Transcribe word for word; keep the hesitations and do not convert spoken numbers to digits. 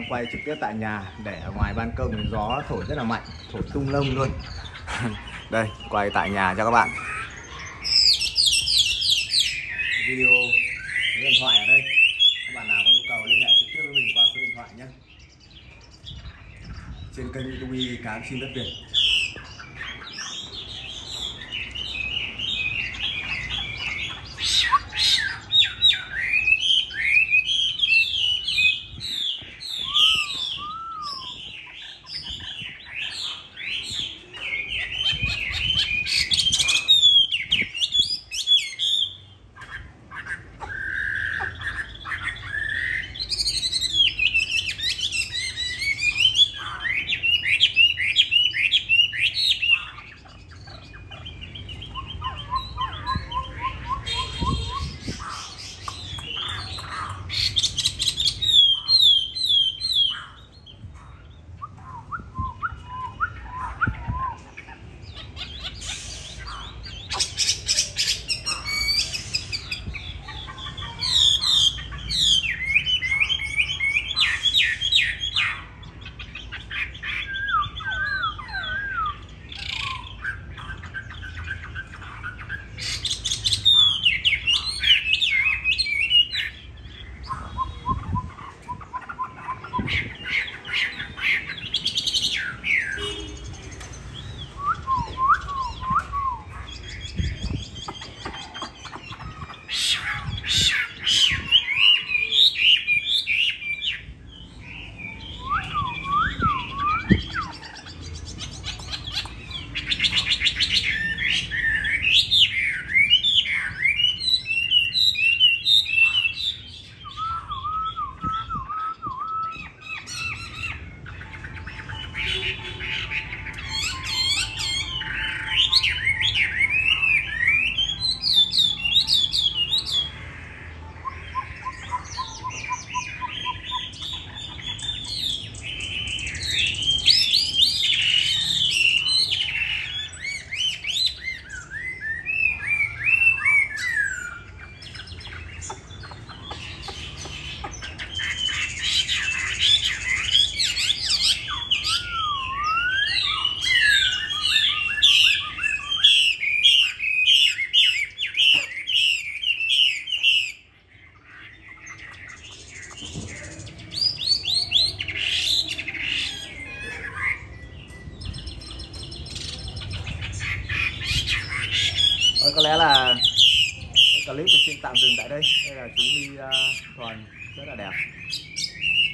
quay trực tiếp tại nhà, để ở ngoài ban công gió thổi rất là mạnh, thổi tung lông luôn. Đây, quay tại nhà cho các bạn. Video điện thoại ở đây, các bạn nào có nhu cầu liên hệ trực tiếp với mình qua số điện thoại nhé. Trên kênh YouTube Cá Chim Đất Việt. Rồi, có lẽ là clip mình xin tạm dừng tại đây. Đây là chú My uh, Thuần rất là đẹp.